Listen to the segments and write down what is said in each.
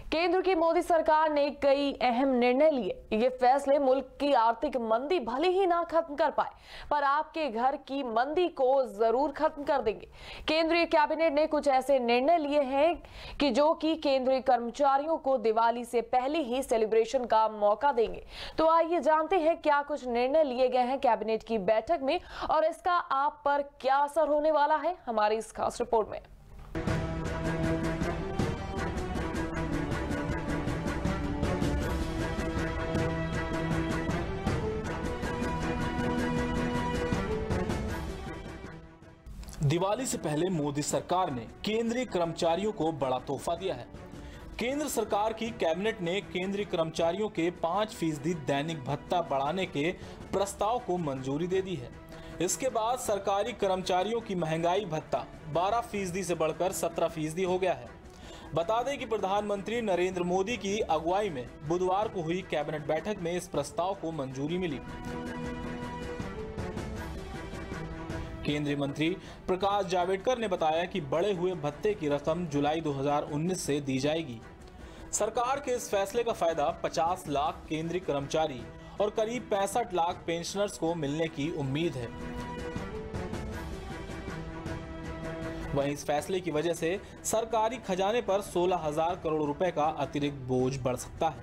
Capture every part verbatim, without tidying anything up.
केंद्र की मोदी सरकार ने कई अहम निर्णय लिए। ये फैसले मुल्क की आर्थिक मंदी भले ही ना खत्म कर पाए, पर आपके घर की मंदी को जरूर खत्म कर देंगे। केंद्रीय कैबिनेट ने कुछ ऐसे निर्णय लिए हैं कि जो कि केंद्रीय कर्मचारियों को दिवाली से पहले ही सेलिब्रेशन का मौका देंगे। तो आइए जानते हैं क्या कुछ निर्णय लिए गए हैं कैबिनेट की बैठक में और इसका आप पर क्या असर होने वाला है, हमारी इस खास रिपोर्ट में। दिवाली से पहले मोदी सरकार ने केंद्रीय कर्मचारियों को बड़ा तोहफा दिया है। केंद्र सरकार की कैबिनेट ने केंद्रीय कर्मचारियों के पाँच फीसदी दैनिक भत्ता बढ़ाने के प्रस्ताव को मंजूरी दे दी है। इसके बाद सरकारी कर्मचारियों की महंगाई भत्ता बारह फीसदी से बढ़कर सत्रह फीसदी हो गया है। बता दें कि प्रधानमंत्री नरेंद्र मोदी की अगुवाई में बुधवार को हुई कैबिनेट बैठक में इस प्रस्ताव को मंजूरी मिली। केंद्रीय मंत्री प्रकाश जावड़ेकर ने बताया कि बढ़े हुए भत्ते की रकम जुलाई दो हज़ार उन्नीस से दी जाएगी। सरकार के इस फैसले का फायदा पचास लाख केंद्रीय कर्मचारी और करीब पैंसठ लाख पेंशनर्स को मिलने की उम्मीद है। वहीं इस फैसले की वजह से सरकारी खजाने पर सोलह हजार करोड़ रुपए का अतिरिक्त बोझ बढ़ सकता है।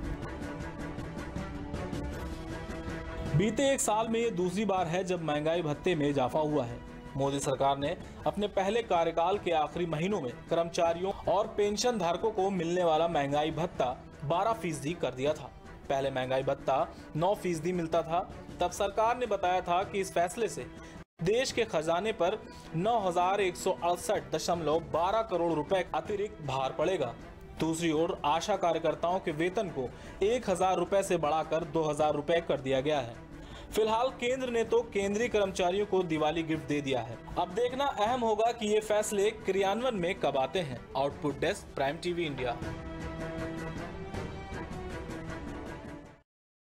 बीते एक साल में ये दूसरी बार है जब महंगाई भत्ते में इजाफा हुआ है। मोदी सरकार ने अपने पहले कार्यकाल के आखिरी महीनों में कर्मचारियों और पेंशन धारकों को मिलने वाला महंगाई भत्ता बारह फीसदी कर दिया था। पहले महंगाई भत्ता नौ फीसदी मिलता था। तब सरकार ने बताया था कि इस फैसले से देश के खजाने पर नौ हजार एक सौ अड़सठ दशमलव बारह करोड़ रुपए अतिरिक्त भार पड़ेगा। दूसरी ओर आशा कार्यकर्ताओं के वेतन को एक हजार रुपए से बढ़ाकर दो हजार रुपए कर दिया गया है। फिलहाल केंद्र ने तो केंद्रीय कर्मचारियों को दिवाली गिफ्ट दे दिया है। अब देखना अहम होगा कि ये फैसले क्रियान्वयन में कब आते हैं। Output desk, Prime TV India.